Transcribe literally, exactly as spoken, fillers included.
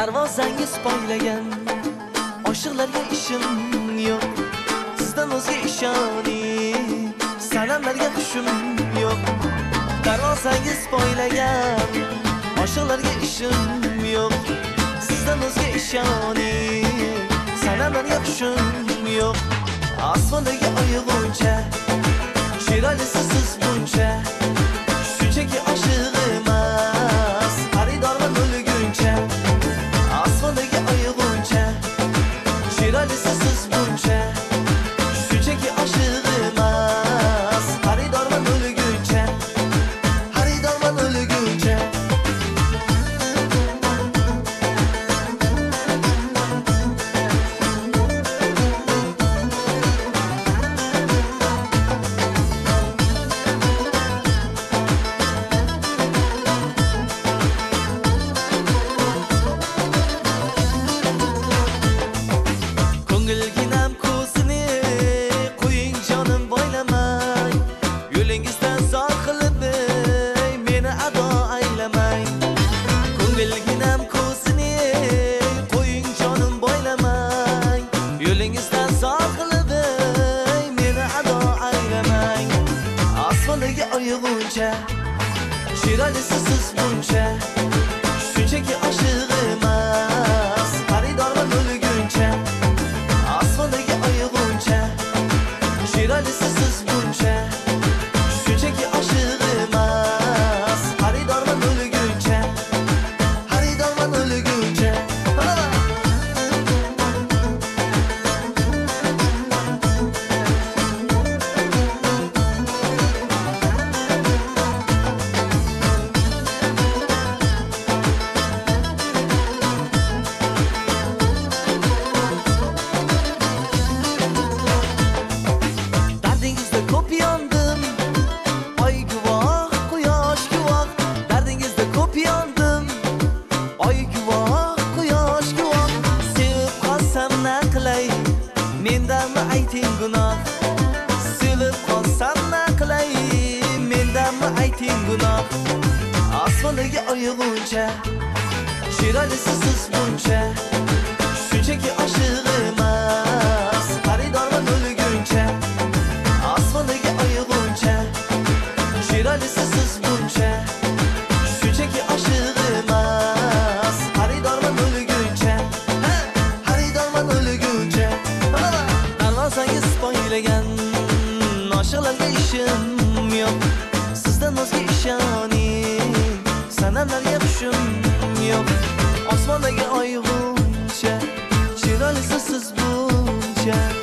darvozangiz poylagan oshiqlarga ishim yo'q, sizdan o'zga ishoning, sanamlarga hushim yo'q. Darvozangiz poylagan oshiqlarga ishim yo'q, sizdan o'zga ishoning, sanamlarga hushim yo'q. Osmondagi oyg'uncha, chiroylisiz siz buncha, shunchaki oshiq emas, xaridorman o'lguncha. Osmondagi oyg'uncha, chiroylisiz siz buncha, shunchaki oshiq emas, xaridorman o'lguncha, xaridorman o'lguncha. Ko'ngilginam ko'zini qo'ying jonim boylamay, yo'lingizdan zor qilib meni ado aylamang. Ko'ngilginam ko'zini qo'ying jonim boylamay, yo'lingizdan zor qilib meni ado aylamang. Osmondagi oyg'uncha, chiroylisiz siz buncha, shunchaki oshiq emas, xaridorman o'lguncha. Osmondagi oyg'uncha, chiroylisiz siz buncha, shunchaki oshiq emas, xaridorman o'lguncha, xaridorman o'lguncha. Dardingizda ko'p yondim, oy guvoh, quyosh guvoh. Dardingizda ko'p yondim, oy guvoh, quyosh guvoh. Sevib qolsam na qilay, mendanmi ayting gunoh. Sevib qolsam na qilay, mendanmi ayting gunoh. Osmondagi oyg'uncha, chiroylisiz siz buncha, shunchaki oshiq emas, xaridorman o'lguncha. Osmondagi oyg'uncha, chiroylisiz siz buncha, shunchaki oshiq emas, xaridorman o'lguncha, xaridorman o'lguncha. Darvozangiz poylagan oshiqlarga ishim yo'q, sizdan o'zga ishoning, sanamlarga hushim yo'q. Osmondagi oyg'uncha, chiroylisiz siz buncha.